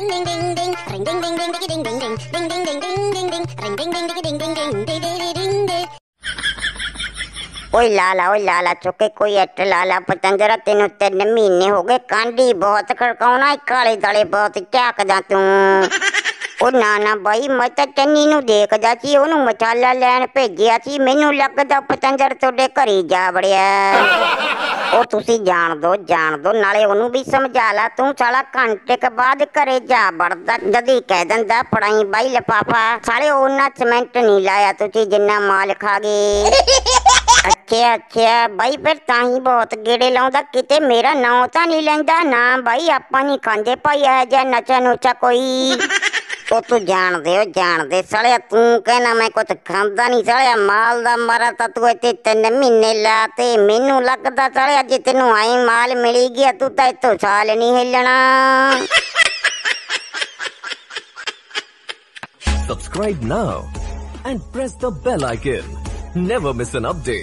ओए लाला चुके कोई अट लाला पतंजरा तेन 3 महीने हो गए कांडी बहुत खड़काउना काले दाले बहुत झाकदा तू ओ ना बाई मैं तो चन्नी नूं देखदा सी ओनू मसाला लैण भेजिया सी मैनू लगदा पतंजर तोड़े घरी जा वड़िया ओ तुसी जान दो नाले ओनू भी समझा ला तू साला घंटे के बाद घरे जा वड़दा जदी कह दिंदा फड़ाई बाई लिफाफा साले ओना सीमेंट नहीं लाया तुसी जिन्ना माल खा गए अच्छा बाई फिर ताही बहुत गेड़े लाउंदा किते मेरा नाम तो नहीं लैंदा ना बाई आपां नहीं खांदे भाई है जा नचा नुचा कोई तो तू जान दे सालिया तू कहना मैं कुछ खांदा नहीं सालिया माल दा मारा ता तू इत्थे 3 महीने लाते मैनू लगदा सालिया जे तेनू आई माल मिली गया तू तां इत्थों साल नहीं हिलना। Subscribe now and press the bell icon. Never miss an update.